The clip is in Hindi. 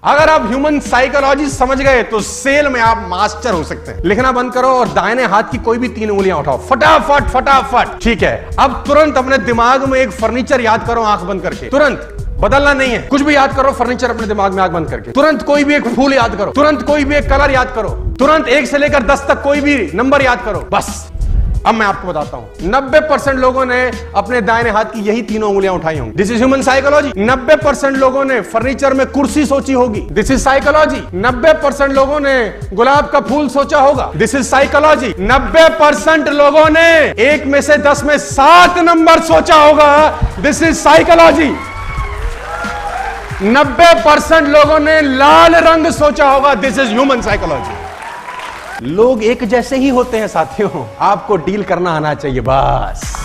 अगर आप ह्यूमन साइकोलॉजी समझ गए तो सेल में आप मास्टर हो सकते हैं। लिखना बंद करो और दाहिने हाथ की कोई भी 3 उंगलियां उठाओ, फटाफट फटाफट। ठीक है, अब तुरंत अपने दिमाग में एक फर्नीचर याद करो आंख बंद करके। तुरंत, बदलना नहीं है, कुछ भी याद करो, फर्नीचर अपने दिमाग में आंख बंद करके। तुरंत कोई भी एक फूल याद करो, तुरंत कोई भी एक कलर याद करो, तुरंत 1 से लेकर 10 तक कोई भी नंबर याद करो। बस अब मैं आपको बताता हूं, 90% लोगों ने अपने दाहिने हाथ की यही 3 उंगलियां उठाई होंगी। This is human psychology. 90% लोगों ने फर्नीचर में कुर्सी सोची होगी। This is psychology. 90% लोगों ने गुलाब का फूल सोचा होगा। This is psychology. 90% लोगों ने 1 में से 10 में 7 नंबर सोचा होगा। This is psychology. 90% लोगों ने लाल रंग सोचा होगा। This is human psychology. लोग एक जैसे ही होते हैं साथियों, आपको डील करना आना चाहिए बस।